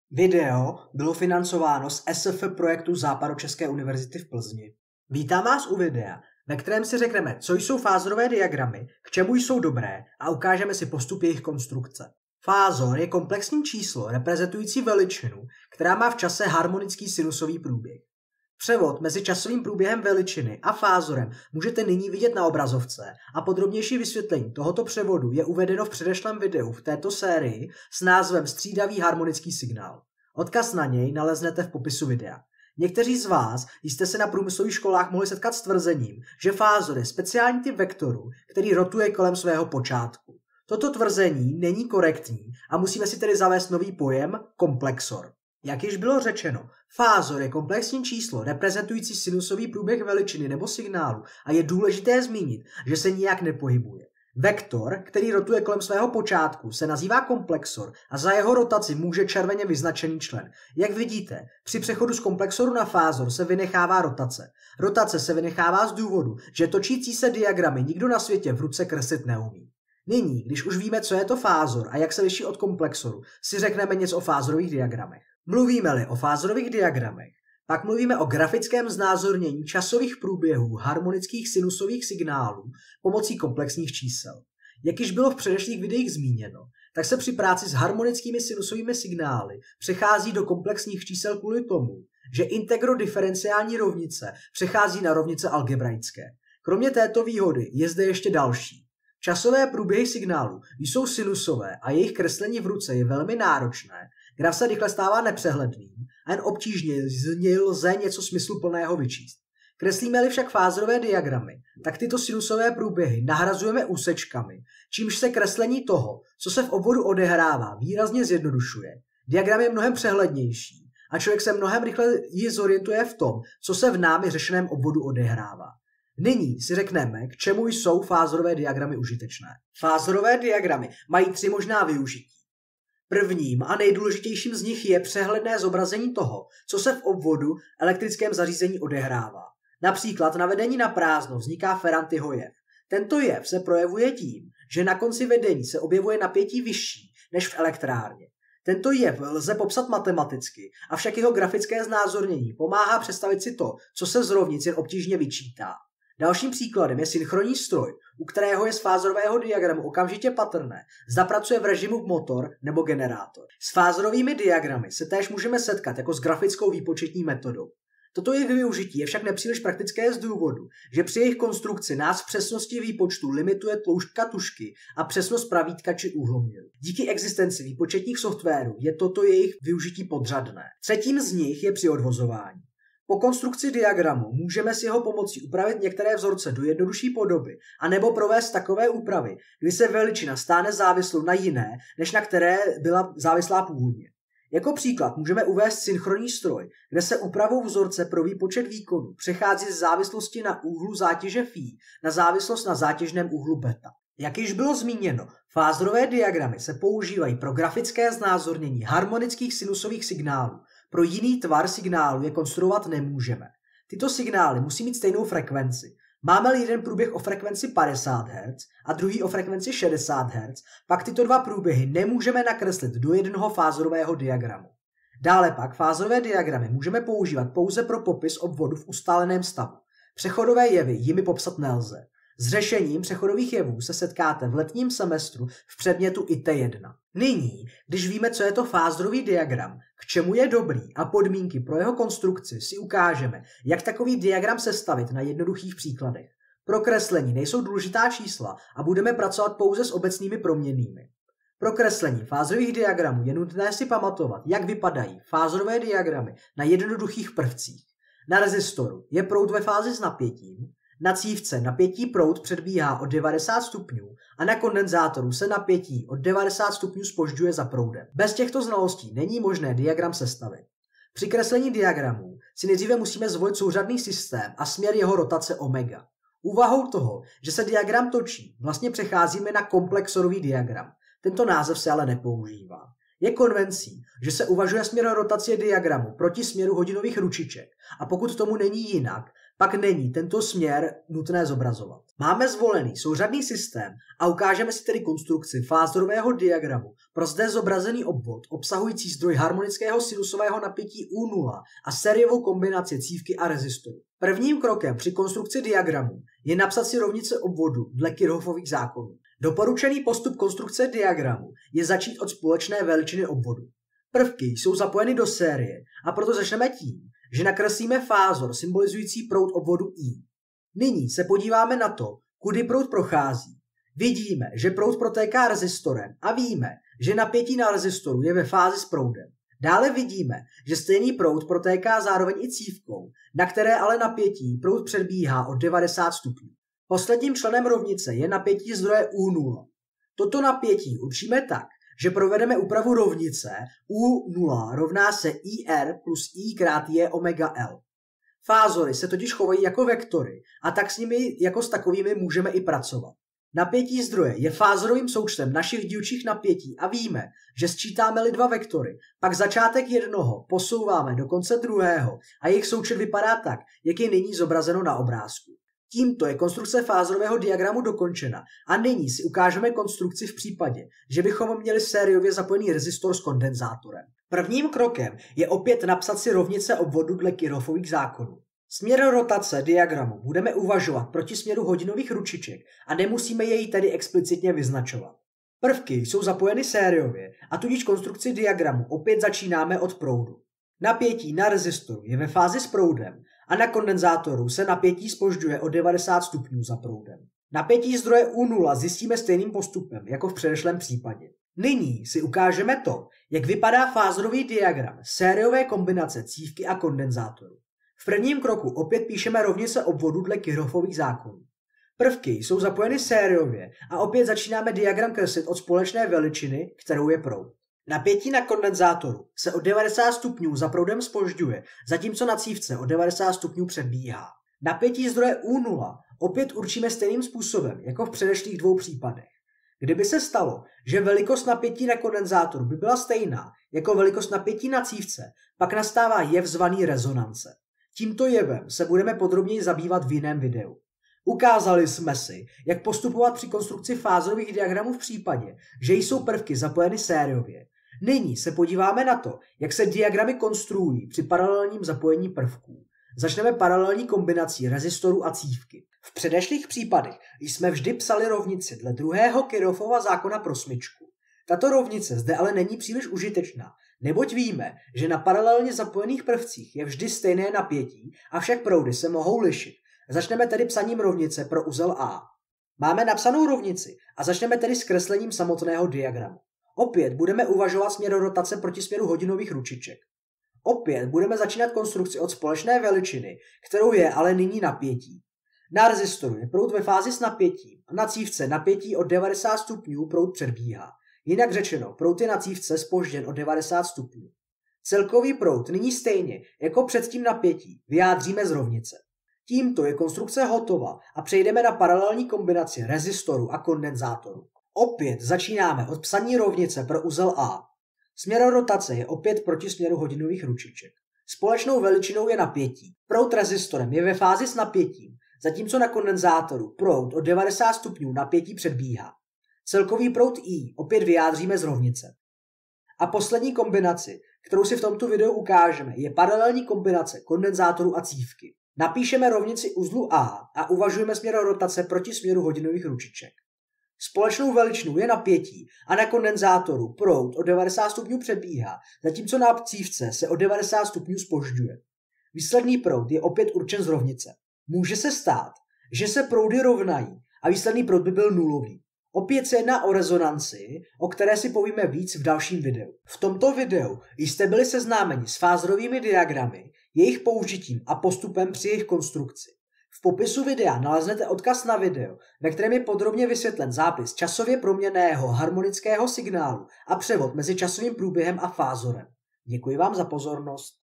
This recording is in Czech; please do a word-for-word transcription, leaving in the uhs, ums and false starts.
Video bylo financováno z S F projektu Západočeské univerzity v Plzni. Vítám vás u videa, ve kterém si řekneme, co jsou fázorové diagramy, k čemu jsou dobré a ukážeme si postup jejich konstrukce. Fázor je komplexní číslo reprezentující veličinu, která má v čase harmonický sinusový průběh. Převod mezi časovým průběhem veličiny a fázorem můžete nyní vidět na obrazovce a podrobnější vysvětlení tohoto převodu je uvedeno v předešlém videu v této sérii s názvem Střídavý harmonický signál. Odkaz na něj naleznete v popisu videa. Někteří z vás jste se na průmyslových školách mohli setkat s tvrzením, že fázor je speciální typ vektoru, který rotuje kolem svého počátku. Toto tvrzení není korektní a musíme si tedy zavést nový pojem komplexor. Jak již bylo řečeno, fázor je komplexní číslo reprezentující sinusový průběh veličiny nebo signálu a je důležité zmínit, že se nijak nepohybuje. Vektor, který rotuje kolem svého počátku, se nazývá komplexor a za jeho rotaci může červeně vyznačený člen. Jak vidíte, při přechodu z komplexoru na fázor se vynechává rotace. Rotace se vynechává z důvodu, že točící se diagramy nikdo na světě v ruce kreslit neumí. Nyní, když už víme, co je to fázor a jak se liší od komplexoru, si řekneme něco o fázorových diagramech. Mluvíme-li o fázorových diagramech, pak mluvíme o grafickém znázornění časových průběhů harmonických sinusových signálů pomocí komplexních čísel. Jak již bylo v předešlých videích zmíněno, tak se při práci s harmonickými sinusovými signály přechází do komplexních čísel kvůli tomu, že integrodiferenciální rovnice přechází na rovnice algebraické. Kromě této výhody je zde ještě další. Časové průběhy signálu jsou sinusové a jejich kreslení v ruce je velmi náročné, graf se rychle stává nepřehledným a jen obtížně z něj lze něco smysluplného vyčíst. Kreslíme-li však fázorové diagramy, tak tyto sinusové průběhy nahrazujeme úsečkami, čímž se kreslení toho, co se v obvodu odehrává, výrazně zjednodušuje. Diagram je mnohem přehlednější a člověk se mnohem rychleji zorientuje v tom, co se v námi řešeném obvodu odehrává. Nyní si řekneme, k čemu jsou fázorové diagramy užitečné. Fázorové diagramy mají tři možná využití. Prvním a nejdůležitějším z nich je přehledné zobrazení toho, co se v obvodu elektrickém zařízení odehrává. Například na vedení na prázdno vzniká Ferrantiho jev. Tento jev se projevuje tím, že na konci vedení se objevuje napětí vyšší než v elektrárně. Tento jev lze popsat matematicky, avšak jeho grafické znázornění pomáhá představit si to, co se z rovnic jen obtížně vyčítá. Dalším příkladem je synchronní stroj, u kterého je z fázorového diagramu okamžitě patrné, zda pracuje v režimu motor nebo generátor. S fázorovými diagramy se též můžeme setkat jako s grafickou výpočetní metodou. Toto jejich využití je však nepříliš praktické z důvodu, že při jejich konstrukci nás v přesnosti výpočtu limituje tloušťka tužky a přesnost pravítka či úhloměru. Díky existenci výpočetních softwarů je toto jejich využití podřadné. Třetím z nich je při odvozování. Po konstrukci diagramu můžeme s jeho pomocí upravit některé vzorce do jednodušší podoby anebo provést takové úpravy, kdy se veličina stane závislou na jiné, než na které byla závislá původně. Jako příklad můžeme uvést synchronní stroj, kde se úpravou vzorce pro výpočet výkonu přechází z závislosti na úhlu zátěže φ na závislost na zátěžném úhlu beta. Jak již bylo zmíněno, fázorové diagramy se používají pro grafické znázornění harmonických sinusových signálů. Pro jiný tvar signálu je konstruovat nemůžeme. Tyto signály musí mít stejnou frekvenci. Máme-li jeden průběh o frekvenci padesát hertzů a druhý o frekvenci šedesát hertzů, pak tyto dva průběhy nemůžeme nakreslit do jednoho fázorového diagramu. Dále pak fázorové diagramy můžeme používat pouze pro popis obvodu v ustáleném stavu. Přechodové jevy jimi popsat nelze. S řešením přechodových jevů se setkáte v letním semestru v předmětu I T jedna. Nyní, když víme, co je to fázorový diagram, k čemu je dobrý a podmínky pro jeho konstrukci, si ukážeme, jak takový diagram sestavit na jednoduchých příkladech. Pro kreslení nejsou důležitá čísla a budeme pracovat pouze s obecnými proměnnými. Pro kreslení fázorových diagramů je nutné si pamatovat, jak vypadají fázorové diagramy na jednoduchých prvcích. Na rezistoru je proud ve fázi s napětím, na cívce napětí proud předbíhá o devadesát stupňů a na kondenzátoru se napětí o devadesát stupňů zpožďuje za proudem. Bez těchto znalostí není možné diagram sestavit. Při kreslení diagramů si nejdříve musíme zvolit souřadný systém a směr jeho rotace omega. Úvahou toho, že se diagram točí, vlastně přecházíme na komplexorový diagram. Tento název se ale nepoužívá. Je konvencí, že se uvažuje směr rotace diagramu proti směru hodinových ručiček a pokud tomu není jinak, pak není tento směr nutné zobrazovat. Máme zvolený souřadný systém a ukážeme si tedy konstrukci fázorového diagramu pro zde zobrazený obvod obsahující zdroj harmonického sinusového napětí U nula a sériovou kombinaci cívky a rezistoru. Prvním krokem při konstrukci diagramu je napsat si rovnice obvodu dle Kirchhoffových zákonů. Doporučený postup konstrukce diagramu je začít od společné veličiny obvodu. Prvky jsou zapojeny do série a proto začneme tím, že nakreslíme fázor symbolizující proud obvodu I. Nyní se podíváme na to, kudy proud prochází. Vidíme, že proud protéká rezistorem a víme, že napětí na rezistoru je ve fázi s proudem. Dále vidíme, že stejný proud protéká zároveň i cívkou, na které ale napětí proud předbíhá o devadesát stupňů. Posledním členem rovnice je napětí zdroje U nula. Toto napětí určíme tak, že provedeme úpravu rovnice U nula rovná se I R plus I krát J omega L. Fázory se totiž chovají jako vektory a tak s nimi jako s takovými můžeme i pracovat. Napětí zdroje je fázorovým součtem našich dílčích napětí a víme, že sčítáme-li dva vektory, pak začátek jednoho posouváme do konce druhého a jejich součet vypadá tak, jak je nyní zobrazeno na obrázku. Tímto je konstrukce fázorového diagramu dokončena a nyní si ukážeme konstrukci v případě, že bychom měli sériově zapojený rezistor s kondenzátorem. Prvním krokem je opět napsat si rovnice obvodu dle Kirchhoffových zákonů. Směr rotace diagramu budeme uvažovat proti směru hodinových ručiček a nemusíme jej tedy explicitně vyznačovat. Prvky jsou zapojeny sériově a tudíž konstrukci diagramu opět začínáme od proudu. Napětí na rezistoru je ve fázi s proudem a na kondenzátoru se napětí zpožďuje o devadesát stupňů za proudem. Napětí zdroje U nula zjistíme stejným postupem, jako v předešlém případě. Nyní si ukážeme to, jak vypadá fázorový diagram sériové kombinace cívky a kondenzátoru. V prvním kroku opět píšeme rovnice obvodu dle Kirchhoffových zákonů. Prvky jsou zapojeny sériově a opět začínáme diagram kreslit od společné veličiny, kterou je proud. Napětí na kondenzátoru se o devadesát stupňů za proudem zpožďuje, zatímco na cívce o devadesát stupňů předbíhá. Napětí zdroje U nula opět určíme stejným způsobem, jako v předešlých dvou případech. Kdyby se stalo, že velikost napětí na kondenzátoru by byla stejná jako velikost napětí na cívce, pak nastává jev zvaný rezonance. Tímto jevem se budeme podrobněji zabývat v jiném videu. Ukázali jsme si, jak postupovat při konstrukci fázorových diagramů v případě, že jsou prvky zapojeny sériově. Nyní se podíváme na to, jak se diagramy konstruují při paralelním zapojení prvků. Začneme paralelní kombinací rezistorů a cívky. V předešlých případech jsme vždy psali rovnici dle druhého Kirchhoffova zákona pro smyčku. Tato rovnice zde ale není příliš užitečná, neboť víme, že na paralelně zapojených prvcích je vždy stejné napětí, avšak proudy se mohou lišit. Začneme tedy psaním rovnice pro uzel A. Máme napsanou rovnici a začneme tedy s kreslením samotného diagramu. Opět budeme uvažovat směr rotace proti směru hodinových ručiček. Opět budeme začínat konstrukci od společné veličiny, kterou je ale nyní napětí. Na rezistoru je proud ve fázi s napětím a na cívce napětí od devadesát stupňů proud předbíhá. Jinak řečeno, proud je na cívce zpožděn o devadesát stupňů. Celkový proud nyní stejně jako předtím napětí vyjádříme z rovnice. Tímto je konstrukce hotová a přejdeme na paralelní kombinaci rezistoru a kondenzátoru. Opět začínáme od psaní rovnice pro uzel A. Směr rotace je opět proti směru hodinových ručiček. Společnou veličinou je napětí. Proud rezistorem je ve fázi s napětím, zatímco na kondenzátoru proud o devadesát stupňů napětí předbíhá. Celkový proud I opět vyjádříme z rovnice. A poslední kombinaci, kterou si v tomto videu ukážeme, je paralelní kombinace kondenzátoru a cívky. Napíšeme rovnici uzlu A a uvažujeme směr rotace proti směru hodinových ručiček. Společnou veličinou je napětí a na kondenzátoru proud o devadesát stupňů předbíhá, zatímco na cívce se o devadesát stupňů zpožďuje. Výsledný proud je opět určen z rovnice. Může se stát, že se proudy rovnají a výsledný proud by byl nulový. Opět se jedná o rezonanci, o které si povíme víc v dalším videu. V tomto videu jste byli seznámeni s fázorovými diagramy, jejich použitím a postupem při jejich konstrukci. V popisu videa naleznete odkaz na video, ve kterém je podrobně vysvětlen zápis časově proměnného harmonického signálu a převod mezi časovým průběhem a fázorem. Děkuji vám za pozornost.